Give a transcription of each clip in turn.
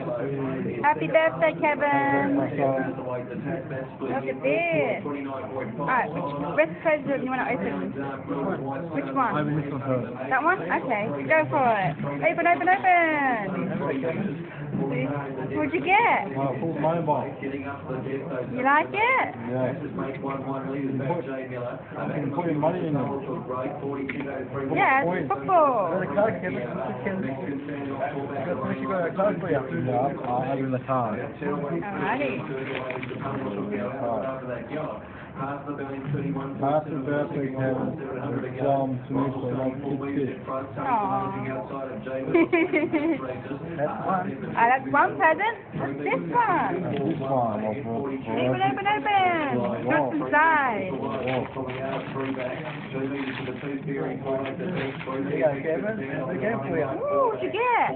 Happy birthday, Kevin. Look at this. Alright, which present you want to open? Which one? Open this one first. That one? Okay, go for it. Open, open, open. What'd you get? Full mobile. You like it? Yeah. You can put your money in it. Yeah, it's football. Got a card, Kevin. What you got a card for you? Yeah, I'll have in the card. Alrighty. Happy birthday, Kevin. From Tunisia, like Kid. Aww. That's one. That's one present. What's this one? This one. Open, open, open. What's inside? Yeah, Kevin. What game for you? Ooh, what'd you get?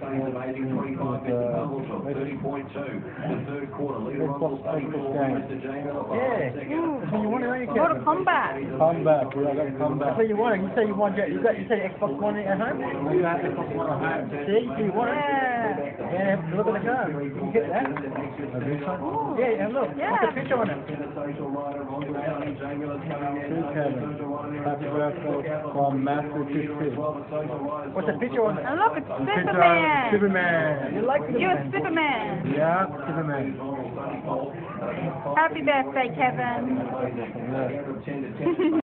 Yeah. So you want it, don't you, Kevin? Mortal Kombat. Come back, yeah, I got to come back. So you want it? You say you want it? You got Xbox One at home? You have Xbox One at home. See, so you want it? Yeah. Yeah, look at the card. You can get that. Ooh. Yeah, and look, Yeah. what's the picture on it? Kevin, happy birthday from Master Kids. What's the picture on it? And look, it's Superman. Superman. You like Superman? You're Superman. Yeah, Superman. Happy birthday, Kevin. Yeah.